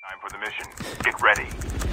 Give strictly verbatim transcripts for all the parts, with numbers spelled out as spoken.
Time for the mission. Get ready.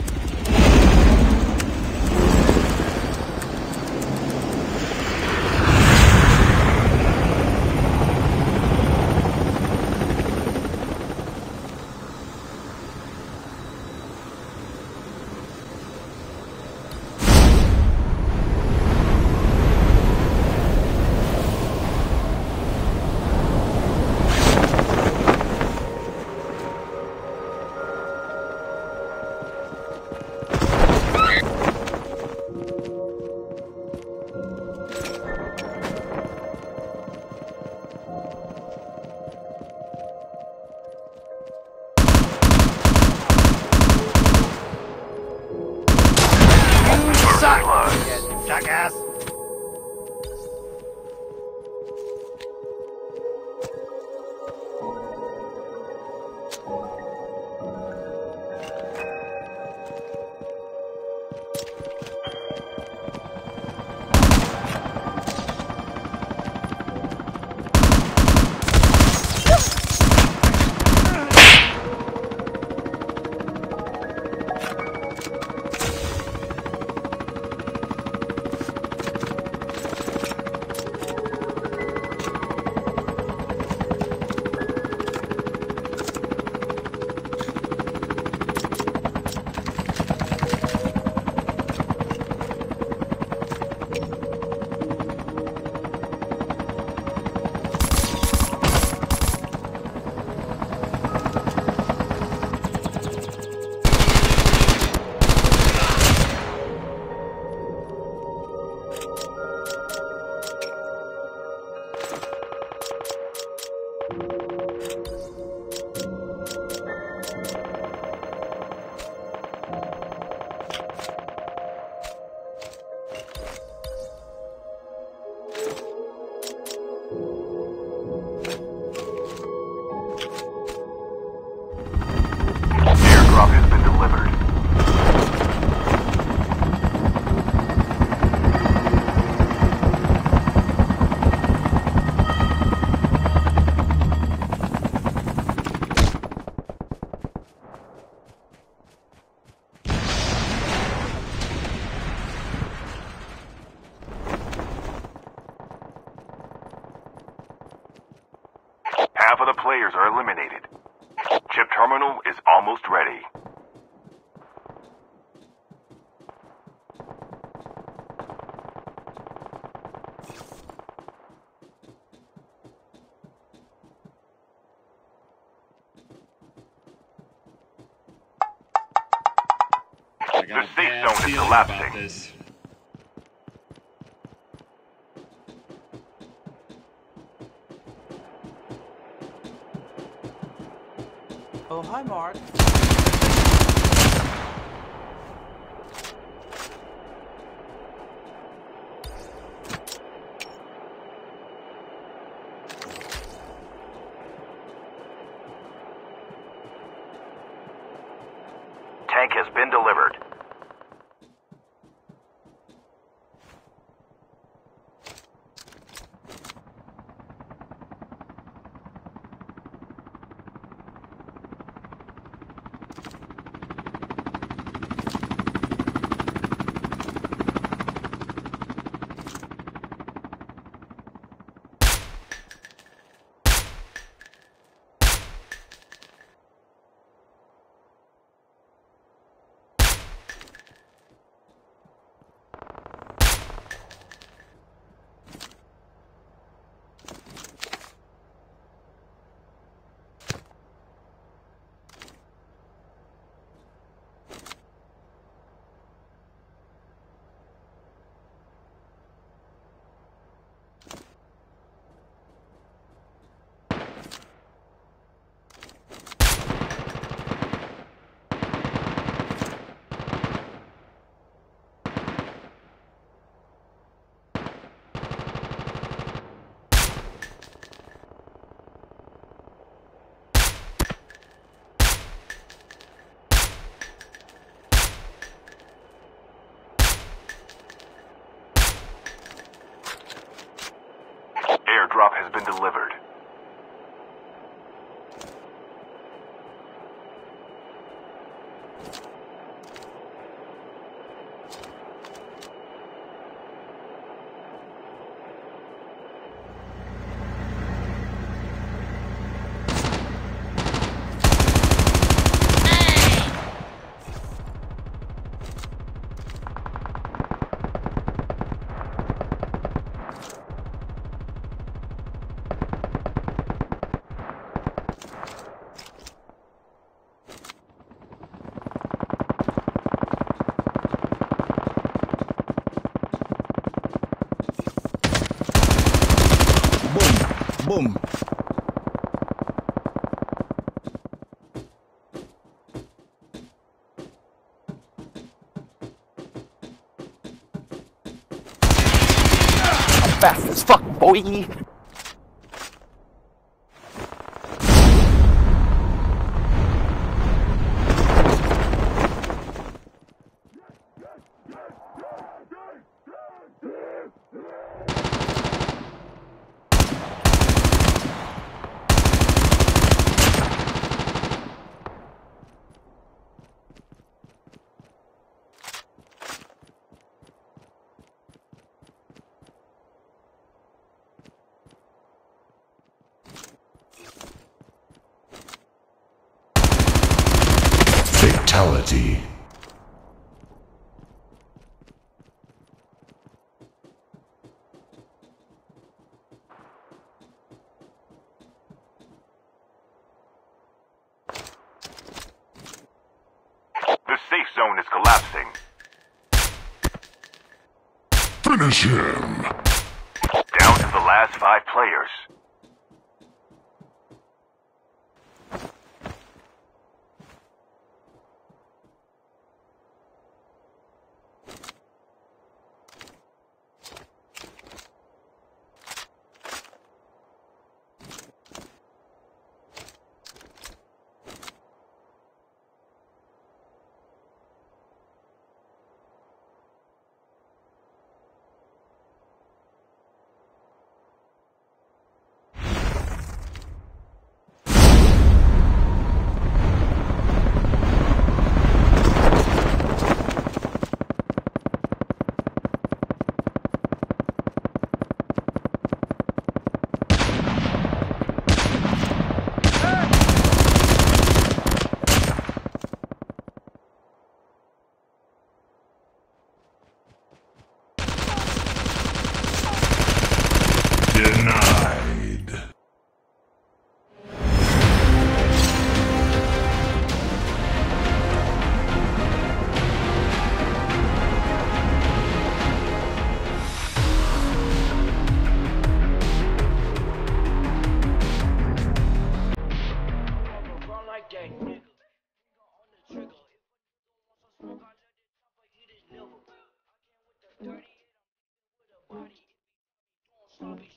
Jackass! Airdrop has been delivered. Half of the players are eliminated. Chip terminal is almost ready. I got The a safe bad zone is feeling collapsing. about this. Oh, hi, Mark. Tank has been delivered. Airdrop has been delivered. Boom. I'm fast as fuck, boy. Fatality. The safe zone is collapsing. Finish him. Down to the last five players. Denied. Run like that nigga. Finger on the trigger. If a nigga want some smoke, I let the chopper eat his liver. I came with the thirty, and I'm with a body. If he doing sloppy